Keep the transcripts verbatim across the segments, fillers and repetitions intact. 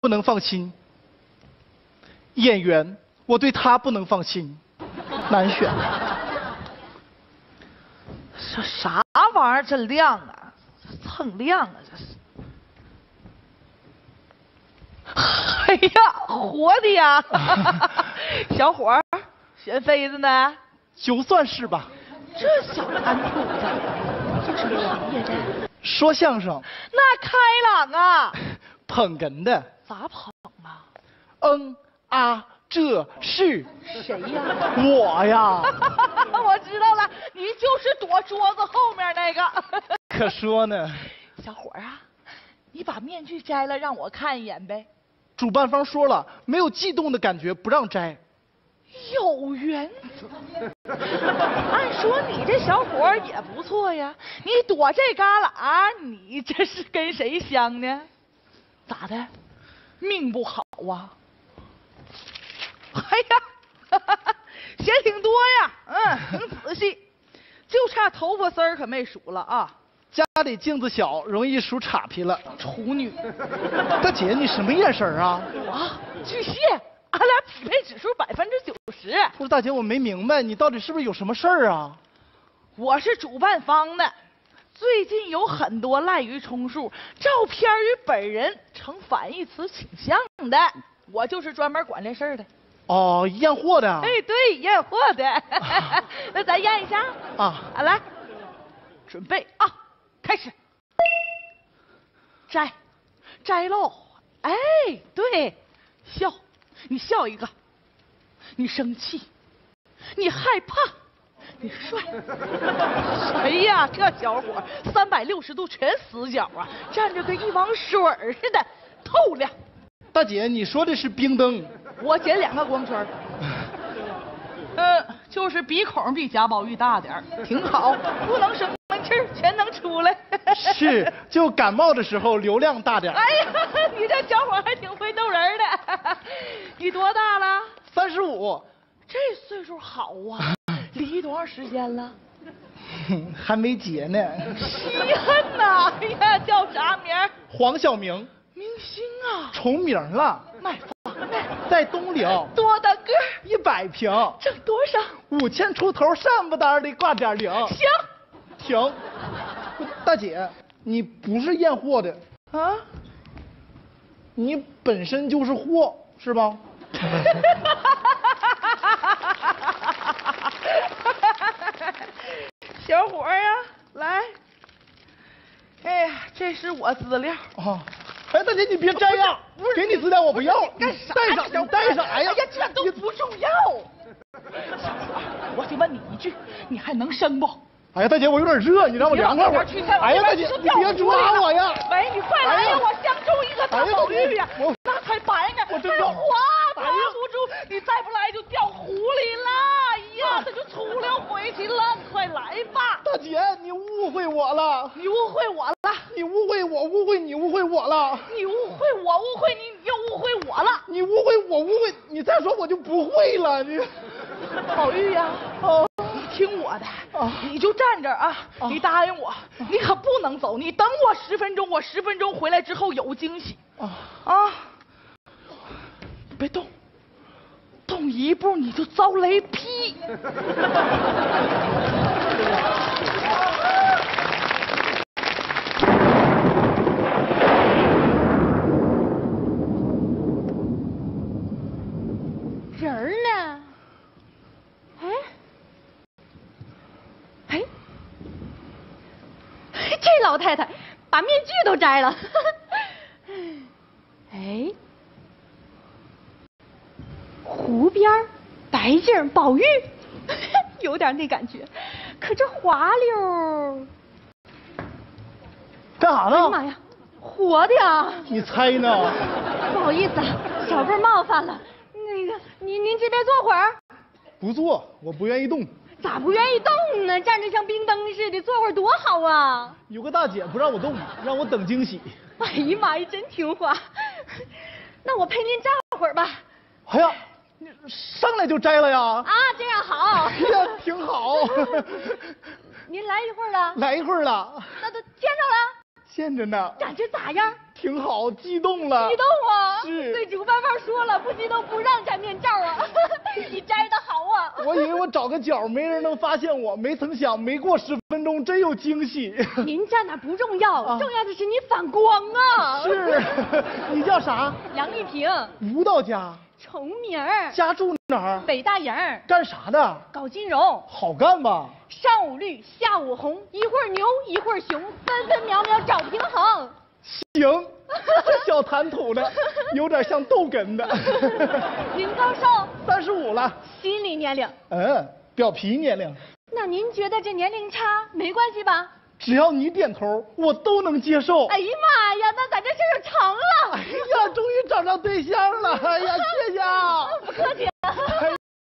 不能放心，演员我对他不能放心，难选。 这啥玩意儿？这亮啊，蹭亮啊，这是。哎呀，活的呀！小伙儿，选妃子呢？ 就算是吧。 这小子安兔子，这是谁呀？这说相声。 那开朗啊！ 捧哏的。 咋捧啊？ 嗯啊，这是谁呀？ 我呀。 我知道了，你就是躲桌子后面那个。 可说呢。 小伙儿啊，你把面具摘了，让我看一眼呗。 主办方说了，没有悸动的感觉不让摘。 有原则。按说你这小伙儿也不错呀，你躲这旮旯，你这是跟谁相呢？咋的？命不好啊？哎呀，写挺多呀，嗯，挺仔细，就差头发丝儿可没数了啊。 家里镜子小，容易数岔劈了。 处女。 大姐，你什么眼神啊？ 我巨蟹，俺俩匹配指数百分之九十。 不是大姐，我没明白，你到底是不是有什么事儿啊？ 我是主办方的，最近有很多滥竽充数，照片与本人呈反义词倾向的，我就是专门管这事儿的。 哦，验货的。 哎，对，验货的。那咱验一下啊。 啊，来，准备啊，开始。摘，摘喽！哎，对，笑，你笑一个。你生气，你害怕，你帅。谁呀？这小伙三百六十度全死角啊，站着跟一汪水似的，透亮。 大姐，你说的是冰灯。 我捡两个光圈。嗯，就是鼻孔比贾宝玉大点儿，挺好，不能生闷气儿，全能出来。 是，就感冒的时候流量大点儿。 哎呀，你这小伙还挺会逗人的。你多大了？ 三十五。 这岁数好啊，离多长时间了？ 还没结呢。 稀罕呐！哎呀，叫啥名？ 黄晓明。 明星啊。 重名了。 卖房的。 在东陵。 多大个？ 一百平。 挣多少？ 五千出头，善不单的挂点零。 行。 停。大姐，你不是验货的啊？ 你本身就是货，是吧？ 小伙儿呀，来。哎呀，这是我资料啊。哎，大姐，你别摘呀！给你资料我不要。 干啥？ 带上，你带啥呀？ 哎呀，这都不重要。小伙儿，我就问你一句，你还能生不？ 哎呀，大姐，我有点热，你让我凉快会儿。哎呀，大姐，你别抓我呀！ 喂，你快来呀！我相中一个大宝玉呀，那才白呢， 我真滑抓不住，你再不来就掉湖里了。哎呀，他就出溜回去了，快来吧！ 大姐，你误会我了， 你误会我了， 你误会我，误会你，误会我了， 你误会我，误会你，你又误会我了， 你误会我，误会你，再说我就不会了，你。 宝玉呀，哦。听我的，啊、你就站这儿啊！啊你答应我，啊、你可不能走，你等我十分钟，我十分钟回来之后有惊喜啊啊！别动，动一步你就遭雷劈。 人儿呢？哎。这老太太把面具都摘了。哎，湖边白净宝玉，有点那感觉。可这滑溜， 干啥呢？ 哎呀妈呀，活的呀！ 你猜呢？ 不好意思啊，小辈冒犯了。那个，您您这边坐会儿。 不坐，我不愿意动。 咋不愿意动呢？站着像冰灯似的，坐会儿多好啊！ 有个大姐不让我动，让我等惊喜。 哎呀妈呀，真听话。那我陪您站会儿吧。 哎呀，你上来就摘了呀？ 啊，这样好。 哎呀，挺好。 您来一会儿了？ 来一会儿了。 那都见着了？ 见着呢。 感觉咋样？ 挺挺好，激动了。 激动啊！ 是。 对，主办方说了，不激动不让摘面罩啊。你摘的好啊！ 我以为我找个角没人能发现我，没曾想没过十分钟真有惊喜。 您站哪不重要， 啊、 重要的是你反光啊！ 是。你叫啥？ 杨丽萍。 舞蹈家。 重名儿。 家住哪儿？ 北大营。 干啥的？ 搞金融。 好干吧？ 上午绿，下午红，一会儿牛一会儿熊，分分秒秒找平衡。 行，这小谈吐的，有点像逗哏的。 您高寿？ 三十五了。 心理年龄？ 嗯，表皮年龄。 那您觉得这年龄差没关系吧？ 只要你点头，我都能接受。 哎呀妈呀，那咱这事儿就成了。 哎呀，终于找着对象了！哎呀，谢谢啊。 不客气。 哎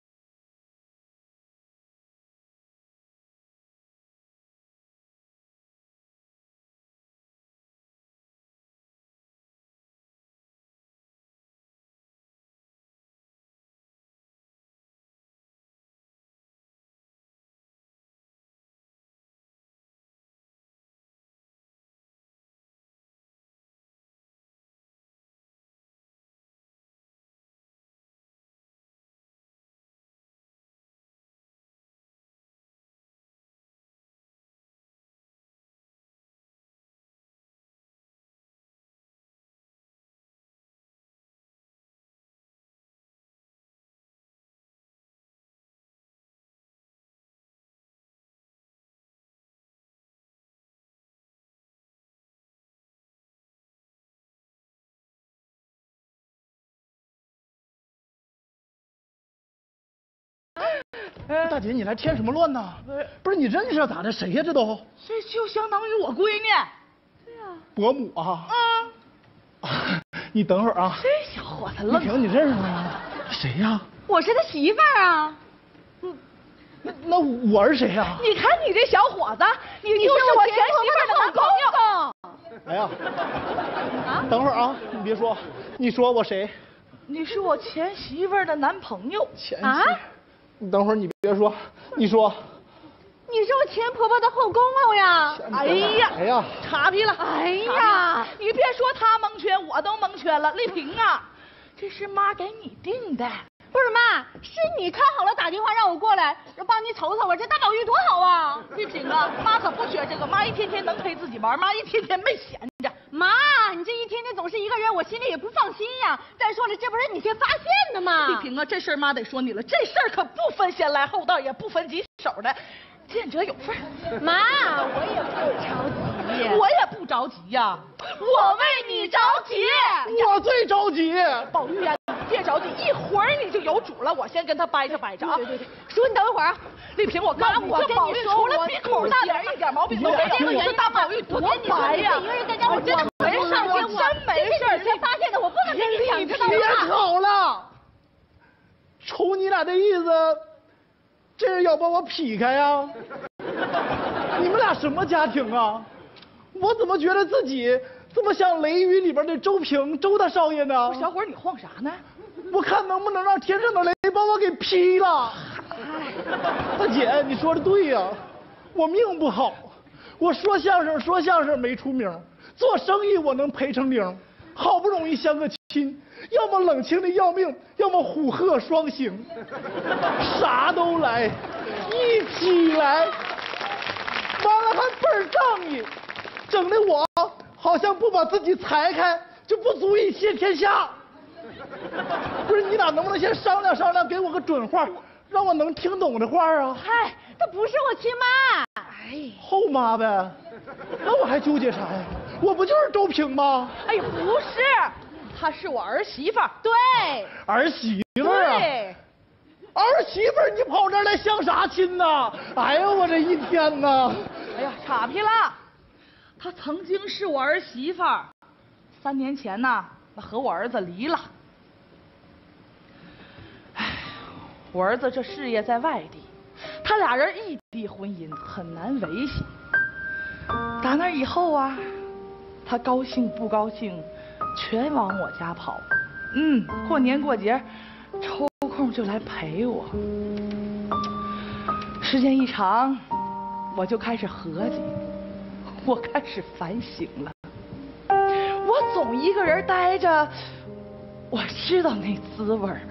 大姐，你来添什么乱呢？不是，不是你认识咋的？谁呀？这都这就相当于我闺女。 对呀。 伯母啊。 嗯。 你等会儿啊。 这小伙子愣。 丽萍，你认识他吗？谁呀？ 我是他媳妇儿啊。 嗯。那那我是谁呀？ 你看你这小伙子，你就是我前媳妇的男朋友。 哎呀。啊。等会儿啊，你别说，你说我谁？ 你是我前媳妇的男朋友。 前媳。啊。你等会儿，你别说，你说， 你是我前婆婆的后公公呀！ 哎呀， 哎呀， 岔劈了！ 哎呀， 你别说他蒙圈，我都蒙圈了。丽萍啊，这是妈给你订的。 不是妈，是你看好了打电话让我过来，帮你瞅瞅我这大宝玉多好啊！ 丽萍啊，妈可不学这个，妈一天天能陪自己玩，妈一天天没闲着。 妈，你这一天天总是一个人，我心里也不放心呀。再说了，这不是你先发现的吗？ 丽萍啊，这事儿妈得说你了，这事儿可不分先来后到，也不分几手的，见者有份。 妈，我也不着急， 我也不着急呀，我为你着急， 我最着急。 宝玉呀，别着急，一会儿你就有主了，我先跟他掰扯掰扯啊。 对对对，叔，你等一会儿啊。 丽萍，我告诉你， 我这宝玉除了鼻孔大点一点毛病都没有。你说大宝玉多白呀！ 一个人在家，我真的没事，我真没事。 你先发现的，我不能跟你抢，知道吗？ 别吵了，瞅你俩这意思，这是要把我劈开呀？你们俩什么家庭啊？我怎么觉得自己这么像《雷雨》里边的周平周大少爷呢？ 小伙，你晃啥呢？ 我看能不能让天上的雷把我给劈了。大姐，你说的对呀，我命不好，我说相声说相声没出名，做生意我能赔成零，好不容易相个亲，要么冷清的要命，要么虎鹤双形，啥都来，一起来，完了还倍儿仗义，整的我好像不把自己裁开就不足以谢天下。不是你俩能不能先商量商量，给我个准话，让我能听懂的话啊？ 嗨，她不是我亲妈， 哎， 后妈呗，那我还纠结啥呀？我不就是周平吗？ 哎呀，不是，她是我儿媳妇儿。 对， 儿媳妇儿啊。 对， 儿媳妇儿，你跑这儿来相啥亲呐？哎呀，我这一天呐！ 哎呀，岔劈了，她曾经是我儿媳妇儿，三年前呢，那和我儿子离了。哎，我儿子这事业在外地，他俩人异地婚姻很难维系。打那以后啊，他高兴不高兴，全往我家跑。嗯，过年过节，抽空就来陪我。时间一长，我就开始合计，我开始反省了。我总一个人待着，我知道那滋味儿。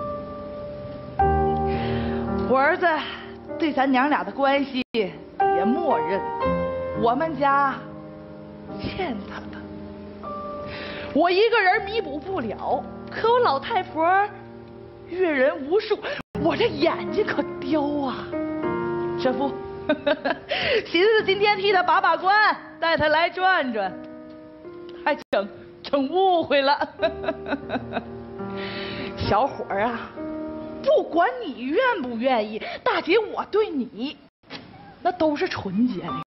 我儿子对咱娘俩的关系也默认，我们家欠他的，我一个人弥补不了。可我老太婆阅人无数，我这眼睛可刁啊！这不，寻思今天替他把把关，带他来转转，还整整误会了。小伙儿啊，不管你愿不愿意，大姐我对你那都是纯洁的。